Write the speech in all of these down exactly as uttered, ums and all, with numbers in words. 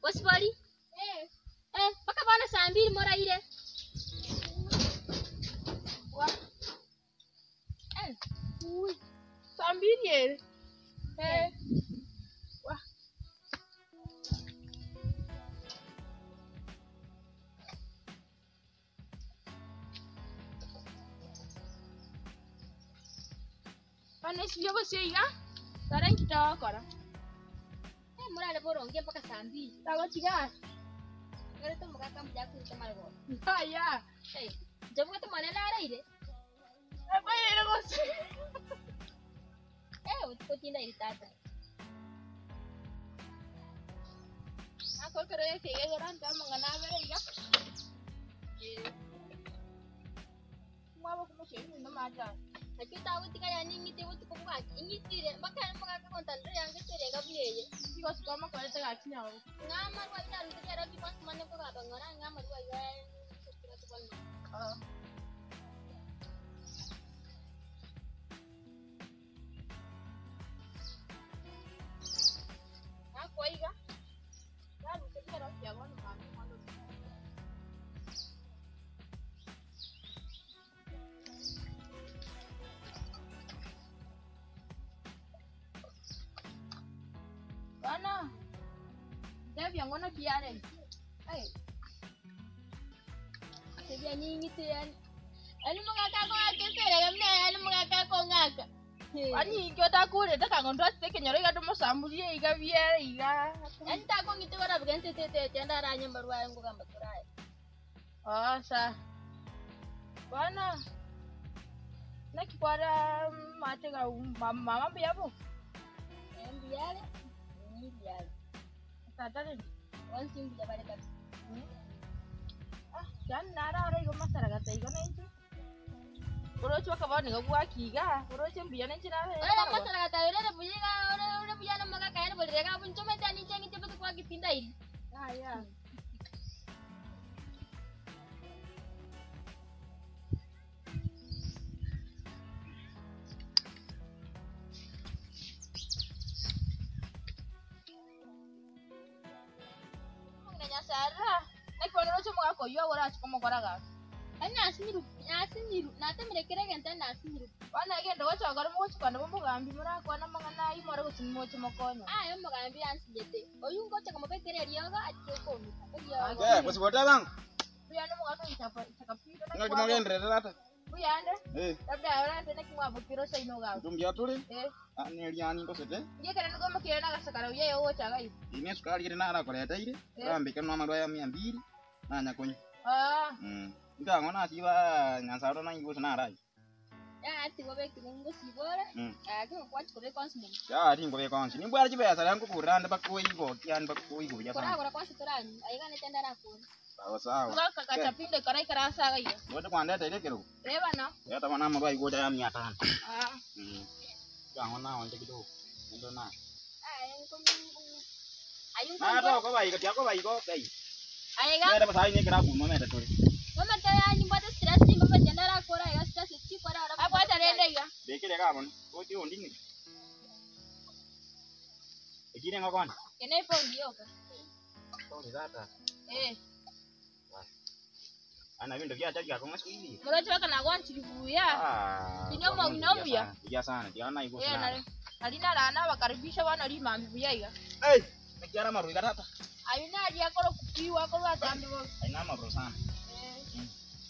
Osipali? Eh. Eh, mpaka bana saa mbili mora ile. Wa. Eh. Ui. Saa mbili ile. Eh. Wa. Bana sivyo bose iga. Taran kita kora. Eh, mora le boronge mpaka saa mbili. Tago tiga. Ngere to mukaka mjaku itamal go. Haya. Eh, jabu to manela ara ile. Apa ile bose? Eh, utikotinda ile tata. Ako kero ya kege goran ta mangana bere iga. Eh. Mwa ko mo shiri no maja. Hakita wuti kaya ningi te wuti kumwa. Ingiti re mpaka mukaka kontanda yange tere gabuye. Siko sukama kwa leta gachinya wo. Ngama rwa ina ruti kera ki mas mane ko ga ngora ngama rwa ya. Ah. Ako iga. Ya ruti kera ya gon ma ma. Bana. Devya ngona kiare. Eh. Sebia ningi te yani. Ani mukaka ko akesere gamne ani mukaka ko ngaka. Ani Ani kyota kure taka ngondo ateke nyoro iga to mosambulie iga biere iga. enta ko ngiti wara bugente te te tenda ra nyamba rwa yangu gamba turai. Oh sa. Bana. Nakikwara mate ga mama biabo. Embiale. Embiale. Tatare. Wansi mbija bare kat. Ah, kan nara ara iga masara gata iga nanti. Urocho kabani ga bua kiga. Urocho mbiya nanti nara. Ora masara kata ora na bujiga ora ora buya na maga kaya boleh rega pun cuma tani jangi cepet ko agi pindah ini. Ah ya. Nyasara. Nek kono rocho mga koyo ora chikomo koraga. Anya asimiru, asimiru, nate mirekere genta na asimiru. Wana gendo wacho agaro mo chikwana mo mugambi mura kwana mangana imore gusimmo chimokonyo. Ah, yo magambi ansijete. Oyungo chaka mabekere rioga atike komi. Eh, bos boda bang. Buyane mugato ichapa chakapiro na. Ngoki mongendre rata. Buyane. Eh, Labda ora ntene kimwa bukiro sa inoga. tumbia tuli. Eh, Ani liani ko sete. ndiye kana ngoma kirena gasakara uye yo chaga ibu. Ine sukari kire nara koleta ile. Rambe kana mama ya mia mbili. Na nyakonyo. Ah, Mm. Nda ngona siwa nyansaro na ngibo na rai. Ya ati go beki ngo sibora. Mm. Ah, ko kwat ko konsumo. Ya ati ngobe konsi. Ni bwara chibesa yangu kuranda bakoi go kian bakoi go ya Kora sana. kora kwasi turani. Aiga ne tenda na ko. Sawa sawa. nga kakachapinde karai karasa ga iyo. Wote kwanda ta ile kero. Reba na. Ya ta wana mbai go ya mia tano. Ah, Mm. Ya ngona onde kidogo. Ndo na. Ah, ngo ayung Na to ko bai ko ya ko bai ko kai. aiga. Ya da pasai ni kira bu mama ta tuli. mama taya ni mbata stress ni mama tenda na ko ra ya stress chi kora ora. Apa tarende iga. De kire ga mon. Ko ti ondi ni. Ekire ngakon. Kene po ndio ka. To ni data. Eh, Ana vindo vya chaji kwa siku hizi. muracho kana gwanchi buya. Ah. Kinyoma unamu ya. Ya sana, ya na iko Eh, sana. na alina lana wakaribisha wana lima buya iga. Eh, nikiara maru ikatata. Ayuna aje akoro kupiwa akoro atambi bo. Ina maru sana. Eh,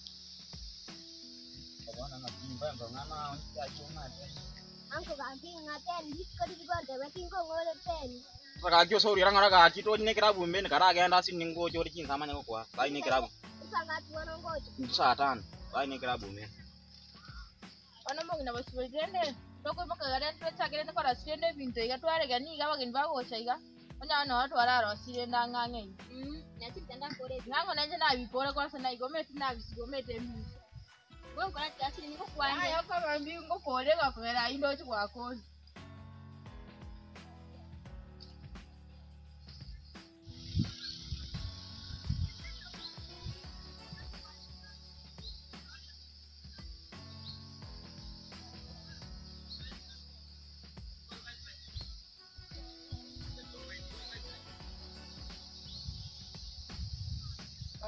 Bwana na kimba ndo ngana onja chuma. Angko ganti ngaten dikori digorde wetin ko ngore ten. Saka kyo sori ranga raga chito ni kira bu mbene kara ga nda sin ningo jori kin sama ne kwa. Sai ni kira bu. Sanga tuano ngojo. Saa tano. Sai ni kira bu me. wana mo ngina basibo tende. Toko baka gadan tsa gere ko rasende binto iga tware gani iga bagin bago chaiga. Onya no twara rosire ndanga ngai. Mm, nyati tenda kore. Ngango nanje na bipore kwa sana igometi na bisigomete mbi. Ngo kora kiasi ni ko kwanje. Ayo kama mbi ngo kore ga kwera indo chwako.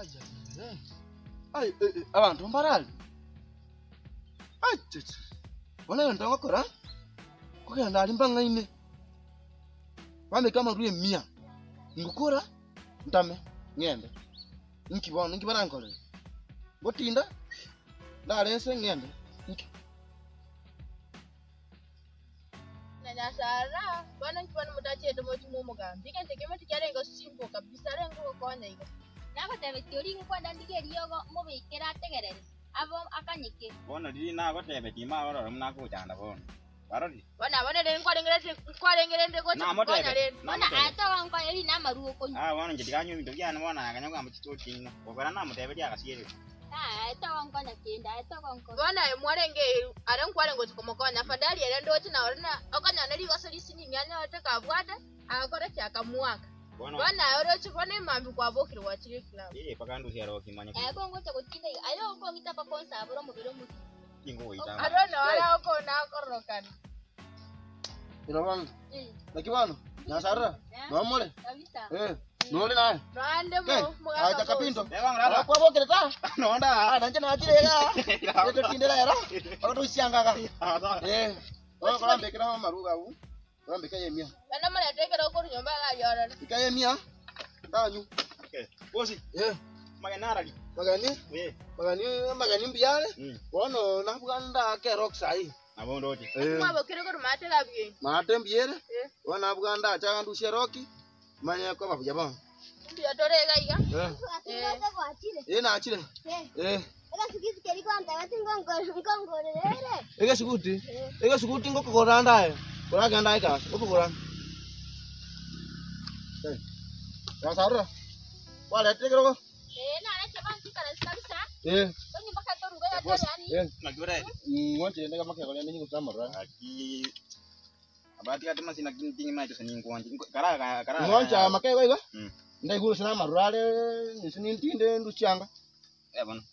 Aja. Eh. Ai abantu mbarali. Ai tete. Bona ndo ngakora. Kugenda ali mbangaine. Wame kama ruye mia. Ngukora ndame ngende. Nkibona nkibana nkole. Botinda. Ndalense ngende. Nki. Nyasara bana nkibona mutache ndo moti mumuga mbike ntekeme tikarengo simple kabisa rengo konya iga nako tebe tiori ngwa ndandige riyogo mubikira ategerere abo akanyike Bona dili na batebe tima baro mna ko chanda bona. Barodi. bana bana den kwarengere kwarengere ndego Na motebe. bona atoka ngwa eri na maruo konyi Ah bona ngidikanyo bindo byana bona akanyagwa mu kitotino. Ogara na motebe dia akasiere. ah atoka ngwa na kenda atoka ngwa bana mwarenge aren kwarengo tikomokonya fadali ere ndoti na orina okanya neri goseri sini nyanya ataka bwada akora chakamuaka Bona. bana ore chikone mambi kwa bokiri wachire club Eh pakandu siaro kimanya. eh kongo cha kutinda ayo ko ngita pa konsa aburo mubiro mu Kingo ita. arona wala uko na korokana Irabang. eh Nakibano. Nyasara. Nomole. kabisa Eh. Nole naye. rande Ke. mo Aja kapinto. Bang rara. Kwa bokere ta. Nonda. Ah nanje na achirega. Eto tindera era. Odo sianga ka. Eh. Odo kala mbekera maruga u. Kala mbeka yemia. bana mala tekero ko nyomba ga yora Ika yemia. Tanyu. Okay. Bosi. Eh. Maganara li. Magani. Eh. Magani magani mbiale. Mm. Wono nabuganda ke rock sai. Abondo ti. Eh. mwa bokere ko mate ga bien Mate mbiere. eh Wona abuganda cha ndu sheroki. Manya ko babuja bang. ndio torega iga Eh. eh Eh na achire. Eh. eka sikisi keri kwa ntagati ngongo ngongo rere Ega sikuti. Ega sikuti ngoko koranda. Kora ganda ika. Ngoko kora. Eh. Nyasara. Wale tekero ko. eh na na chaba sikara kabisa Eh. konyi mpaka torugo ya tori ani Eh. Nagure. Ngoje ndega make kole ninyi kutamara. Aki. Abati kati masina kintingi mai to saningo wanti. Kara kara. Ngoja make ko iga. Mm. Ndai gulu sana marale nisini ntinde nduchanga. Eh bona.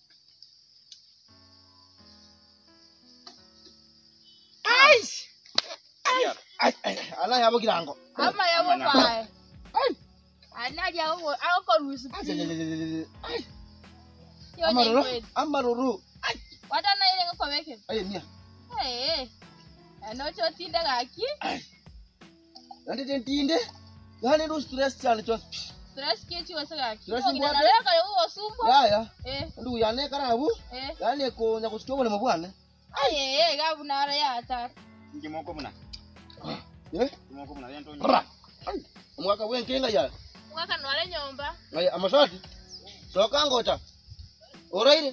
Ai! Iya. Ai ai ala yabo kirango. ama yabo pa Ai! ana ja wo ako rusu Ai! yo Amaruru, nyi amaruru. wata na ile ngoko weke Ai mia. eh ano cho tinda ga ki Nandi ntinde. Yani ndu stress cyane cyose. stress ke chi wasa ga ki Stress yo mbwate? ngina le ka yo sumbo Ya ya. eh Ndu yane karabu. eh Yani ko nyakusikyo bole mabwane. ai eh ga bunara ya ta Ngimoko muna. Eh? Ngimoko muna yento. Ra. Ai. Mwaka wenkenga ya. mwaka nwale nyomba Ngai amasati. Soka ngota. Oraire.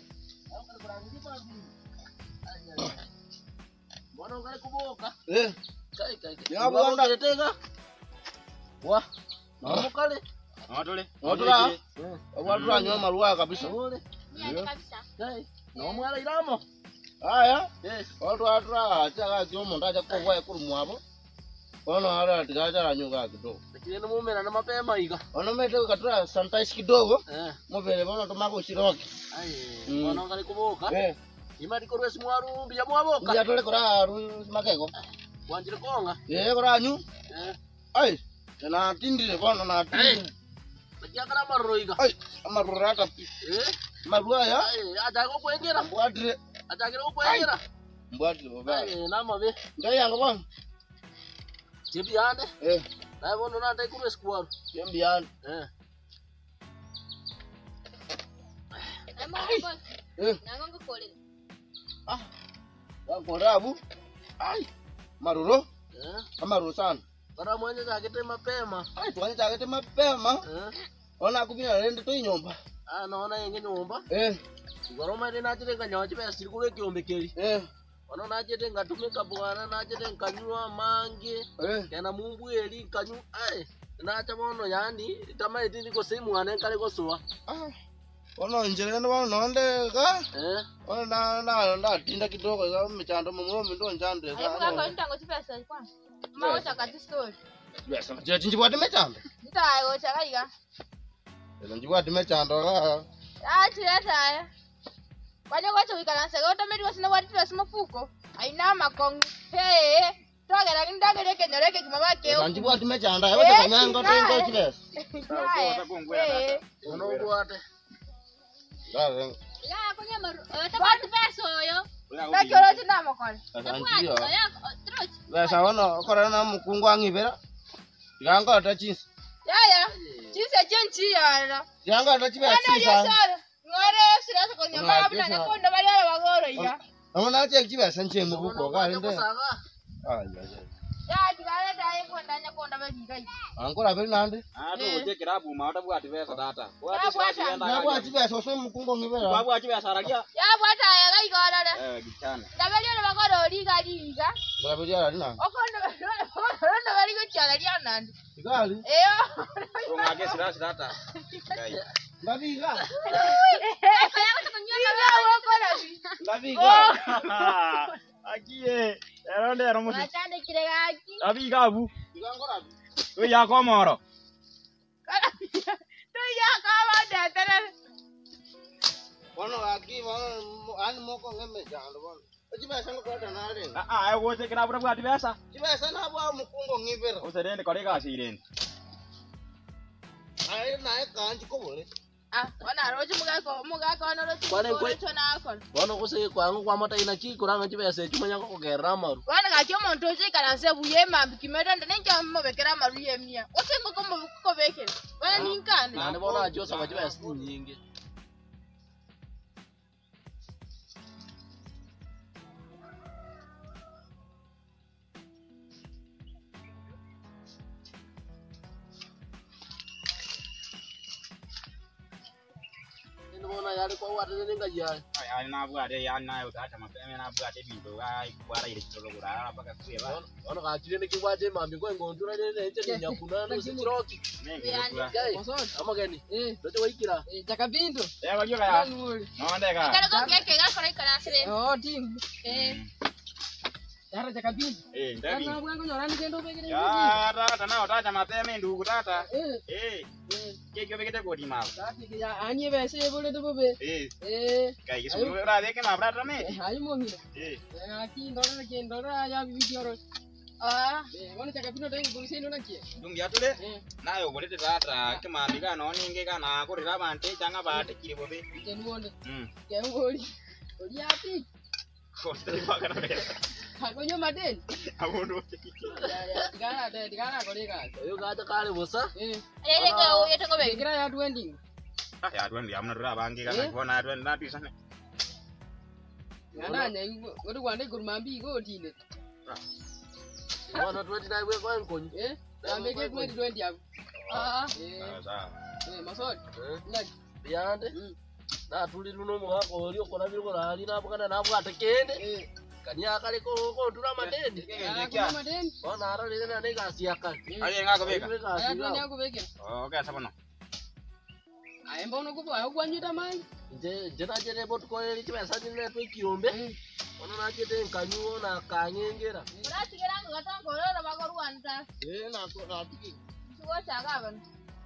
Mbona ungali kuboka? Eh. Kai kai. Ya bwanda Tega. Wa. Ah. Mukale. Notole. Otura. Otura nyoma maruwa kabisa. Ole. ni kabisa Kai. No mwala iramo. Aya. Yes. Otura otura chaga kyomo ndaja ko wa kuru mwabo. Ono ara tigaja nyunga kidogo. Lakini no mumera na mapema iga. Ono mete katura sanitize kidogo. Eh. Muvele bono tomako shiroki. Ai. Mm. Mbona ungali kuboka? Eh. Imati korwesi mwaru biya mwaboka. Ya tole kora ru makego. Wanjire konga. Ye kora nyu. Eh. Ai. Na tindire kono na tindire. Lakini akala marro iga. Ai. Amarurata. Eh. Marua ya. Ai, aja ko kwengera. Mbwadre. Aja ko kwengera. Mbwadre baba. Ai, nama be. Ngai yanga bwana. Jebi ande. Eh. Na bono na ndai korwesi kwaru. Yembian. Eh. amo boss Eh. na ngongo kole Ah. Wakorabu. Ai. Maruro. Eh. Amaru sana. Bara mwanya zakete mapema. Ai tuanye chakete mapema. Eh. Ona kupina rende to inyomba. Ah, naona yenge nyumba. Eh. Goroma ine nachete kanyawa chipe asirikule kiombekeri. Eh. Ono nachete ngatumika bwana nachete nkanywa mangi. Eh. Kana mumbu eri kanyu. Ai. Nacha bono yani tama itindi ko simu ane kale ko suwa. Ah. Ono njere ndo nonde ka. Eh. Ono na na na tinda kidogo za michando mumo ndo njande ai mwaka ka. ntango chipesa kwa mawo chakati story Yes, je tinjibwate mechando. ntayo chakaiga Elo njibwate mechando ka. ah tira taya kwani kwacho wikalansa ga utamedi wasina wati twa simafuko aina makong hey twagera kindagere kenyereke kimama keo Elo njibwate mechando. Ayo kanyanga tengo chibes. eh Ono bwate. Gare. Ya kunya maru. Eh tabat peso yo. Nakiro tina mokol. Asanti yo. Ya terus. Basa wono korana mukungwa ngibera. Yanga ta chins. Ya ya. Chisa chenchi ya. Yanga ta chiba Ana chisa. yosara. Ngore sira ko nyama abuna ne ko ndo bali bagoro ya. Amuna che chiba sanche mukuko ga rinde. Kusaka. Ah ya. Ya tigale dai ko ndanya ko ndo bali gai. Ankora bali nande. Ah to je kirabu ma ta bwati pesa data. Ya bwata. Na kwa chiba so so mukungo ngibera. Kwa bwati pesa ragia. Ya bwata ya gai gora. Eh gichana. Ndabali bagoro liga liga. Bala bujara dina. Okondo ndo bali ko chala lya nande. Igali. Eyo. Ngake sira sira data. Gai. Ndabiga. Liga wokora. Ndabiga. Akie. Ero ndero musi. Machande kiregaki. Abiga abu. Igangora. We ya komoro. Tu ya kawa da tara. Wono aki wono an moko ngeme jando wono. Chiba sana ko ta nale. Ah ah ayo je kirabu bwati pesa. Chiba sana bwa mukungo ngibera. Userende kore ka sirende. Ai na kanji ko bole. Ah, wana roji muga ko muga ko no roji. Kwane kwe- ko na ko. Bono kuse kwangu kwa mata ina chi kuranga chibe se chuma nyako ko gera maru. Wana ga kyo monto je kala se buye ma bikimeda ndenge mo bekera maru yemia. Osengo ko mo ko bekera. Wana ninkane. Na ne bono ajo sa chibe se nyingi. Ndo bona yari kwa watu ninga ya. Ai ai na bwate ya na yo data mapeme na bwate bintu ai kwara ile kitoro kura paka kueba. Bono ka chire ne kibwaje mambi ko ngondura ne ne nche nya kuna no siroki. Mengi kura. Gai. Amageni. Eh, ndo waikira. Eh, Jakabinto. Ya kwa yoga ya. Nguli. No ndeka. Kala ko keke ga kora kala sire. Oh, tim. Eh. Yara Jakabinto. Eh ndabi. Kana bwangu nyora ni kendo pekere. Ya tata na tata mapeme ndugu tata. Eh, Eh. Kekyo bekete kodi ma. tati ya anye bese bole to bobe. Eh. Eh, Kai kisu ra de ke ma brata me. ayo momi. Eh. Eh, aki ndora ke ndora ya video ro. Ah. Eh, wana Jakabinto dai polisi ndo nakie. Dungi atule. Eh, Nayo bolete tata ke ma biga no ninge kana ko rira bante changa bate kiri bobe. tenuone. Mm. Ke ngoli. Oli api. Ko stri ba kana be. Hakonyo maden. Abono. Ya ya, digara de digara kolega. Yo ga ta kale bosa. Eh, Ele ko yeto ko be. kira ya twending. Ah ya tuan dia amna rira bangi kana ko na tuan na bisa ne. Ngana nya ngodo kwande kurmambi go tinde. Bono twenty nine we ko nkonyi. Eh, ameke twenty twenty hapo. Ah. Eh, Sawa. eh, masodi. Eh, Ngaki. yande. Mm. Na tuli luno mo ko oli ko na biro ko ali na bukana na bwata kende. Eh, Kanya kale ko ko dura madeni. ah, kuna maden. Bono ara le na ne ga siaka. Ali ngako beka. Aya twende yako beke. Okay sabono. Aya mbona kupo ayo kwanyita mai. Je je na je ne bot ko eli chiba sa ne to kiombe. Bono na je de kanyu na kanyengera. Ora tigera ngata ko ro ba ko ruanta. Eh na ko na tiki. Tuwa chaga ban.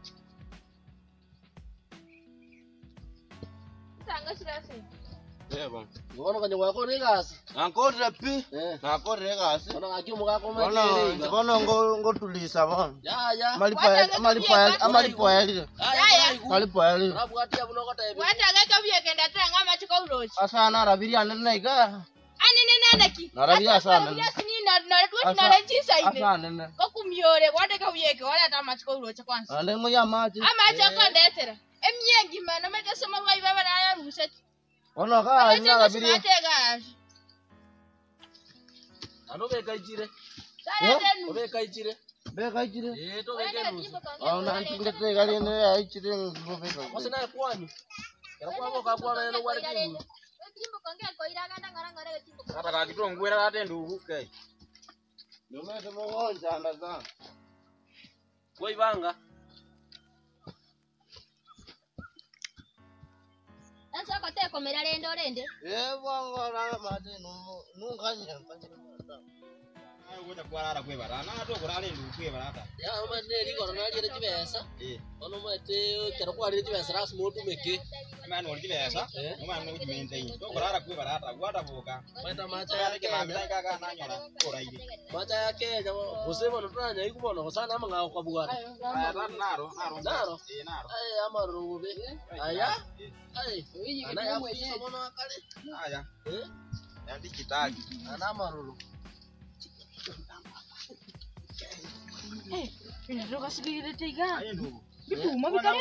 Tanga sirase. Eh bon. Bono kanya wa ko ne gas. Anko rapi. Eh. Na ko regasi. Bono ga kiumo ga ko ma Bono kele. bono ngo ngo tulisa bon. Ya ya. Malipo ya malipo ya malipo ya ile. Ya. Malipo ya ile. Na bwati ya buno ko ta ebe. Wanda ga ka biye kenda tanga ma chiko uroji. Asana rabiri anene ga. Ani ne nana ki. Na rabiri asana. Ya sini na na tu na renchi sai ne. Asana ne. Ko kumyore wanda ka biye ke wala ta ma chiko uroji kwanza. Ande mo ya maji. Ama cha ko ndetera. Emyengi mana meta sema wai baba na ya ruset. Ono ga ina rabiri. Atega. Ano be kai jire. Sala tenu. Obe kai jire. Be ga jire. Eh to be ke nusu. Ona antinge te gali ne ai chire ngo be ga. Wase na kwani. Kera kwa ko ka kwa na no wari kingu. Timbo konge ko iraga ndangara ngare timbo. Kata ka kitongo era ate ndugu kai. Nome te mo onja ndaza. Koi banga. Nanso ko te komera lendo lende. Eh bongo na mate no nunga nya. Ayo kuja kuarara kwe barana to kurale ndu kwe barata ya ama neri kono na lire chibesa eh ono mate kero kwa lire chibesa ras motu meke mwana oli kibesa mwana oli maintain to kurara kwe barata gwata boka mata mata ya ya ke mabita kaka na nyora koraide mata ya ke jamo bosema no tanya ikubono kosana ama ngao kwa bugara aya naro naro naro eh naro ay ama rube aya ay ana ya kuisa mono akale aya eh ya digitali ana amaruru Eh, inatoka sikile tega. ayo ndu Bitu mabitare.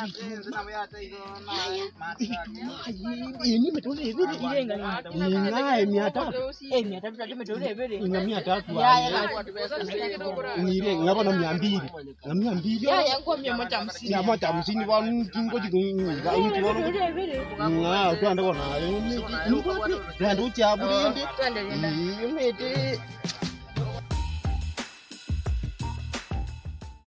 Ini betul hivi ile ngani. Ngai mia tatu. Eh, mia tatu tatu metole vile. Ina mia tatu. Ya ya. Ni ile ngapa na mia mbili. Na mia mbili. Ya ya kwa mia moja hamsini. Ya moja hamsini wa kingo jikunga uti wono. Vile vile. Nga twanda kona. Ni ndo chabu ndi. Twende nenda. Ni mete